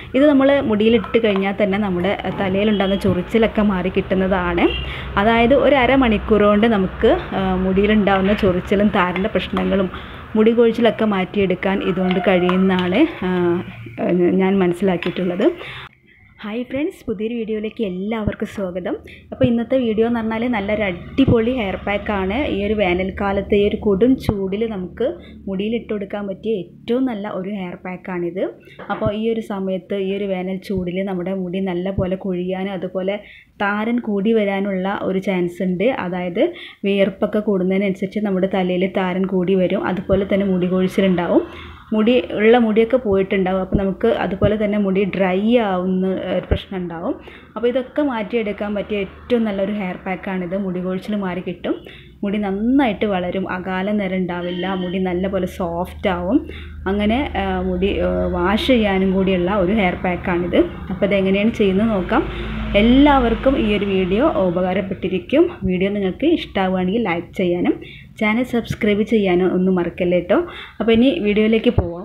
ഇത് നമ്മൾ മുടിയിലിട്ട് കഴിഞ്ഞാൽ തന്നെ നമ്മുടെ തലയിലുണ്ടാകുന്ന ചൊറിച്ചിലൊക്കെ മാറി കിട്ടുന്നതാണ്. അതായത് ഒരു അരമണിക്കൂർ കൊണ്ട് നമുക്ക് മുടിയിലുണ്ടാകുന്ന ചൊറിച്ചിലും താരൻ്റെ പ്രശ്നങ്ങളും മുടി കൊഴിച്ചിലൊക്കെ മാറ്റിയെടുക്കാൻ ഇതുകൊണ്ട് കഴിയുമെന്നാണ് ഞാൻ മനസ്സിലാക്കിയിട്ടുള്ളത്. ഹായ് ഫ്രണ്ട്സ്, പുതിയൊരു വീഡിയോയിലേക്ക് എല്ലാവർക്കും സ്വാഗതം. അപ്പോൾ ഇന്നത്തെ വീഡിയോ എന്ന് പറഞ്ഞാൽ നല്ലൊരു അടിപൊളി ഹെയർ പാക്കാണ്. ഈ ഒരു വേനൽക്കാലത്ത് ഈ ഒരു കൊടും ചൂടിൽ നമുക്ക് മുടിയിലിട്ട് കൊടുക്കാൻ പറ്റിയ ഏറ്റവും നല്ല ഒരു ഹെയർ പാക്കാണിത്. അപ്പോൾ ഈ ഒരു സമയത്ത് ഈ ഒരു വേനൽ ചൂടിൽ നമ്മുടെ മുടി നല്ല പോലെ കൊഴിയാനും അതുപോലെ താരൻ കൂടി വരാനുള്ള ഒരു ചാൻസ് ഉണ്ട്. അതായത് വിയർപ്പൊക്കെ കൂടുന്നതിനനുസരിച്ച് നമ്മുടെ തലയിൽ താരൻ കൂടി വരും. അതുപോലെ തന്നെ മുടി കൊഴിച്ചിലുണ്ടാവും. മുടിയൊക്കെ പോയിട്ടുണ്ടാവും. അപ്പോൾ നമുക്ക് അതുപോലെ തന്നെ മുടി ഡ്രൈ ആവുന്ന ഒരു പ്രശ്നം ഉണ്ടാവും. അപ്പോൾ ഇതൊക്കെ മാറ്റിയെടുക്കാൻ പറ്റിയ ഏറ്റവും നല്ലൊരു ഹെയർ പാക്കാണിത്. മുടി കൊഴിച്ചിൽ മാറി കിട്ടും. മുടി നന്നായിട്ട് വളരും. അകാല നിര ഉണ്ടാവില്ല. മുടി നല്ലപോലെ സോഫ്റ്റ് ആവും. അങ്ങനെ മുടി വാഷ് ചെയ്യാനും കൂടിയുള്ള ഒരു ഹെയർ പാക്കാണിത്. അപ്പോൾ ഇതെങ്ങനെയാണ് ചെയ്യുന്നത് നോക്കാം. എല്ലാവർക്കും ഈ ഒരു വീഡിയോ ഉപകാരപ്പെട്ടിരിക്കും. വീഡിയോ നിങ്ങൾക്ക് ഇഷ്ടമാവുകയാണെങ്കിൽ ലൈക്ക് ചെയ്യാനും ചാനൽ സബ്സ്ക്രൈബ് ചെയ്യാനും ഒന്നും മറക്കല്ലേ കേട്ടോ. അപ്പോൾ ഇനി വീഡിയോയിലേക്ക് പോവാം.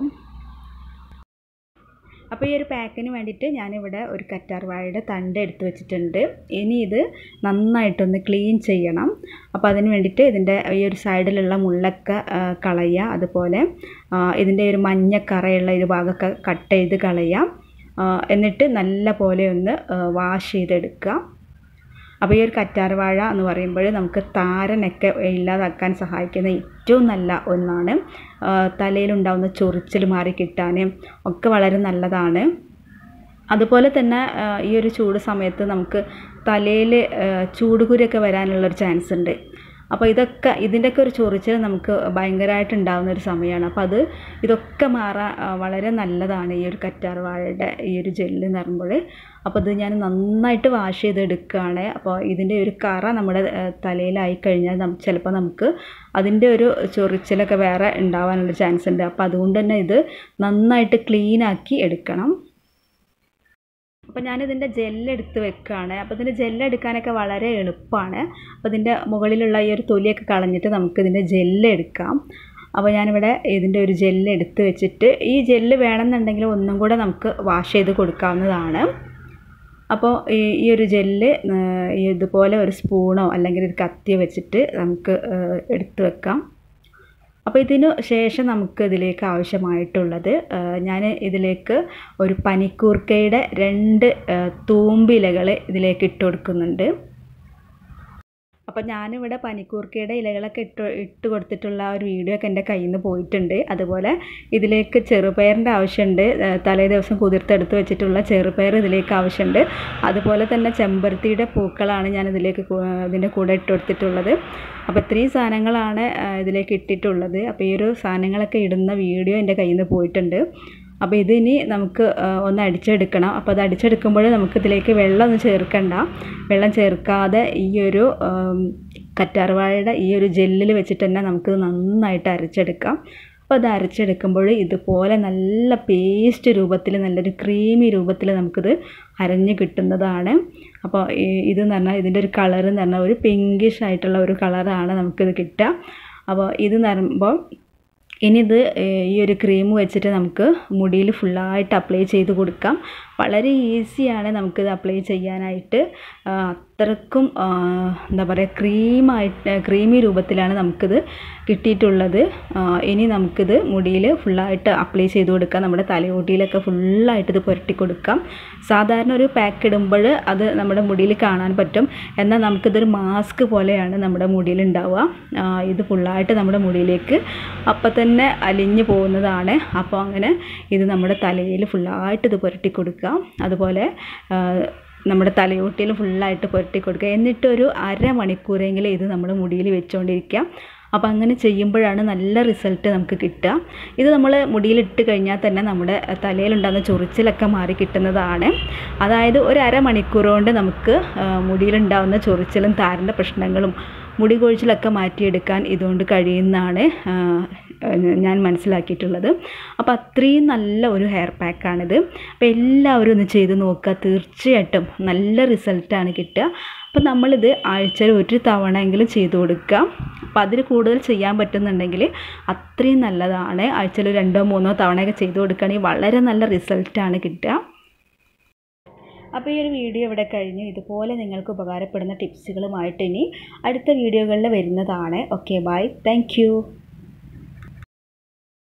അപ്പോൾ ഈ ഒരു പാക്കിന് വേണ്ടിയിട്ട് ഞാനിവിടെ ഒരു കറ്റാർവാഴയുടെ തണ്ട് എടുത്ത് വെച്ചിട്ടുണ്ട്. ഇനി ഇത് നന്നായിട്ടൊന്ന് ക്ലീൻ ചെയ്യണം. അപ്പോൾ അതിന് വേണ്ടിയിട്ട് ഇതിൻ്റെ ഈ ഒരു സൈഡിലുള്ള മുള്ളൊക്കെ കളയുക. അതുപോലെ ഇതിൻ്റെ ഒരു മഞ്ഞക്കറയുള്ള ഒരു ഭാഗമൊക്കെ കട്ട് ചെയ്ത് കളയാം. എന്നിട്ട് നല്ല പോലെ ഒന്ന് വാഷ് ചെയ്തെടുക്കുക. അപ്പോൾ ഈ ഒരു കറ്റാർവാഴ എന്ന് പറയുമ്പോൾ നമുക്ക് താരനൊക്കെ ഇല്ലാതാക്കാൻ സഹായിക്കുന്ന ഏറ്റവും നല്ല ഒന്നാണ്. തലയിലുണ്ടാകുന്ന ചൊറിച്ചിൽ മാറി കിട്ടാൻ ഒക്കെ വളരെ നല്ലതാണ്. അതുപോലെ തന്നെ ഈ ഒരു ചൂട് സമയത്ത് നമുക്ക് തലയിൽ ചൂടുകുരൊക്കെ വരാനുള്ളൊരു ചാൻസ് ഉണ്ട്. അപ്പോൾ ഇതിൻ്റെയൊക്കെ ഒരു ചൊറിച്ചിൽ നമുക്ക് ഭയങ്കരമായിട്ട് ഉണ്ടാകുന്ന ഒരു സമയമാണ്. അപ്പോൾ ഇതൊക്കെ മാറാൻ വളരെ നല്ലതാണ് ഈ ഒരു കറ്റാർവാഴയുടെ ഈ ഒരു ജെല്ല് എന്ന് പറയുമ്പോൾ. അപ്പോൾ ഇത് ഞാൻ നന്നായിട്ട് വാഷ് ചെയ്തെടുക്കുകയാണ്. അപ്പോൾ ഇതിൻ്റെ ഒരു കറ നമ്മുടെ തലയിലായി കഴിഞ്ഞാൽ ചിലപ്പോൾ നമുക്ക് അതിൻ്റെ ഒരു ചൊറിച്ചിലൊക്കെ വേറെ ഉണ്ടാവാനുള്ള ചാൻസ് ഉണ്ട്. അപ്പോൾ അതുകൊണ്ട് തന്നെ ഇത് നന്നായിട്ട് ക്ലീനാക്കി എടുക്കണം. അപ്പോൾ ഞാനിതിൻ്റെ ജെല്ലെടുത്ത് വെക്കുകയാണ്. അപ്പോൾ ഇതിൻ്റെ ജെല്ലെടുക്കാനൊക്കെ വളരെ എളുപ്പമാണ്. അപ്പോൾ ഇതിൻ്റെ മുകളിലുള്ള ഈ ഒരു തൊലിയൊക്കെ കളഞ്ഞിട്ട് നമുക്ക് ഇതിൻ്റെ ജെല്ലെടുക്കാം. അപ്പോൾ ഞാനിവിടെ ഇതിൻ്റെ ഒരു ജെല്ലെടുത്ത് വെച്ചിട്ട് ഈ ജെല്ല് വേണമെന്നുണ്ടെങ്കിൽ ഒന്നും കൂടെ നമുക്ക് വാഷ് ചെയ്ത് കൊടുക്കാവുന്നതാണ്. അപ്പോൾ ഈ ഒരു ജെല്ല് ഇതുപോലെ ഒരു സ്പൂണോ അല്ലെങ്കിൽ ഒരു കത്തിയോ വെച്ചിട്ട് നമുക്ക് എടുത്ത് വെക്കാം. അപ്പോൾ ഇതിനു ശേഷം നമുക്ക് ഇതിലേക്ക് ആവശ്യമായിട്ടുള്ളത്, ഞാൻ ഇതിലേക്ക് ഒരു പനിക്കൂർക്കയുടെ 2 തൂമ്പിലകൾ ഇതിലേക്ക് ഇട്ട് കൊടുക്കുന്നുണ്ട്. അപ്പോൾ ഞാനിവിടെ പനിക്കൂർക്കയുടെ ഇലകളൊക്കെ ഇട്ട് കൊടുത്തിട്ടുള്ള ഒരു വീഡിയോ ഒക്കെ എൻ്റെ കയ്യിൽ നിന്ന് പോയിട്ടുണ്ട്. അതുപോലെ ഇതിലേക്ക് ചെറുപയറിൻ്റെ ആവശ്യമുണ്ട്. തലേ ദിവസം കുതിർത്തെടുത്ത് വെച്ചിട്ടുള്ള ചെറുപയർ ഇതിലേക്ക് ആവശ്യമുണ്ട്. അതുപോലെ തന്നെ ചെമ്പരത്തിയുടെ പൂക്കളാണ് ഞാൻ ഇതിൻ്റെ കൂടെ ഇട്ട് കൊടുത്തിട്ടുള്ളത്. അപ്പോൾ ഇത്രയും സാധനങ്ങളാണ് ഇതിലേക്ക് ഇട്ടിട്ടുള്ളത്. അപ്പോൾ ഈ ഒരു സാധനങ്ങളൊക്കെ ഇടുന്ന വീഡിയോ എൻ്റെ കയ്യിൽ നിന്ന് പോയിട്ടുണ്ട്. അപ്പോൾ ഇതിനി നമുക്ക് ഒന്ന് അടിച്ചെടുക്കണം. അപ്പോൾ അത് അടിച്ചെടുക്കുമ്പോൾ നമുക്കിതിലേക്ക് വെള്ളമൊന്നും ചേർക്കണ്ട. വെള്ളം ചേർക്കാതെ ഈ ഒരു കറ്റാർവാഴയുടെ ഈ ഒരു ജെല്ലിൽ വെച്ചിട്ട് തന്നെ നമുക്കിത് നന്നായിട്ട് അരച്ചെടുക്കാം. അപ്പോൾ അത് അരച്ചെടുക്കുമ്പോൾ ഇതുപോലെ നല്ല പേസ്റ്റ് രൂപത്തിൽ, നല്ലൊരു ക്രീമി രൂപത്തിൽ നമുക്കിത് അരഞ്ഞ് കിട്ടുന്നതാണ്. അപ്പോൾ ഇതെന്ന് പറഞ്ഞാൽ ഇതിൻ്റെ ഒരു കളർ എന്ന് പറഞ്ഞാൽ ഒരു പിങ്കിഷ് ആയിട്ടുള്ള ഒരു കളറാണ് നമുക്കിത് കിട്ടുക. അപ്പോൾ ഇത് എന്ന് പറയുമ്പോൾ ഇനി ഈ ഒരു ക്രീം വെച്ചിട്ട് നമുക്ക് മുടിയിൽ ഫുള്ളായിട്ട് അപ്ലൈ ചെയ്ത് കൊടുക്കാം. വളരെ ഈസിയാണ് നമുക്കിത് അപ്ലൈ ചെയ്യാനായിട്ട്. അത്രക്കും എന്താ പറയുക, ക്രീമി രൂപത്തിലാണ് നമുക്കിത് കിട്ടിയിട്ടുള്ളത്. ഇനി നമുക്കിത് മുടിയിൽ ഫുള്ളായിട്ട് അപ്ലൈ ചെയ്ത് കൊടുക്കാം. നമ്മുടെ തലയോട്ടിയിലൊക്കെ ഫുള്ളായിട്ട് ഇത് പുരട്ടി കൊടുക്കാം. സാധാരണ ഒരു പാക്ക് ഇടുമ്പോൾ അത് നമ്മുടെ മുടിയിൽ കാണാൻ പറ്റും. എന്നാൽ നമുക്കിതൊരു മാസ്ക് പോലെയാണ് നമ്മുടെ മുടിയിൽ ഉണ്ടാവുക. ഇത് ഫുള്ളായിട്ട് നമ്മുടെ മുടിയിലേക്ക് അപ്പം തന്നെ അലിഞ്ഞു പോകുന്നതാണ്. അപ്പോൾ അങ്ങനെ ഇത് നമ്മുടെ തലയിൽ ഫുള്ളായിട്ട് ഇത് പുരട്ടി കൊടുക്കുക. അതുപോലെ നമ്മുടെ തലയോട്ടിയിൽ ഫുള്ളായിട്ട് പുരട്ടി കൊടുക്കുക. എന്നിട്ടൊരു അരമണിക്കൂറെങ്കിലും ഇത് നമ്മുടെ മുടിയിൽ വെച്ചുകൊണ്ടിരിക്കുക. അപ്പോൾ അങ്ങനെ ചെയ്യുമ്പോഴാണ് നല്ല റിസൾട്ട് നമുക്ക് കിട്ടുക. ഇത് നമ്മൾ മുടിയിലിട്ട് കഴിഞ്ഞാൽ തന്നെ നമ്മുടെ തലയിലുണ്ടാകുന്ന ചൊറിച്ചിലൊക്കെ മാറി കിട്ടുന്നതാണ്. അതായത് ഒരു അരമണിക്കൂർ കൊണ്ട് നമുക്ക് മുടിയിലുണ്ടാകുന്ന ചൊറിച്ചിലും താരൻ്റെ പ്രശ്നങ്ങളും മുടി കൊഴിച്ചിലൊക്കെ മാറ്റിയെടുക്കാൻ ഇതുകൊണ്ട് കഴിയുമെന്നാണ് ഞാൻ മനസ്സിലാക്കിയിട്ടുള്ളത്. അപ്പോൾ അത്രയും നല്ല ഒരു ഹെയർ പാക്കാണിത്. അപ്പോൾ എല്ലാവരും ഒന്ന് ചെയ്ത് നോക്കുക. തീർച്ചയായിട്ടും നല്ല റിസൾട്ടാണ് കിട്ടുക. അപ്പോൾ നമ്മളിത് ആഴ്ചയിൽ 1 തവണയെങ്കിലും ചെയ്ത് കൊടുക്കുക. അപ്പോൾ അതിൽ കൂടുതൽ ചെയ്യാൻ പറ്റുന്നുണ്ടെങ്കിൽ അത്രയും നല്ലതാണ്. ആഴ്ചയിൽ 2-3 തവണയൊക്കെ ചെയ്ത് കൊടുക്കുകയാണെങ്കിൽ വളരെ നല്ല റിസൾട്ടാണ് കിട്ടുക. അപ്പോൾ ഈ ഒരു വീഡിയോ ഇവിടെ കഴിഞ്ഞു. ഇതുപോലെ നിങ്ങൾക്ക് ഉപകാരപ്പെടുന്ന ടിപ്സുകളുമായിട്ട് ഇനി അടുത്ത വീഡിയോകളിൽ വരുന്നതാണ്. Okay, bye, thank U.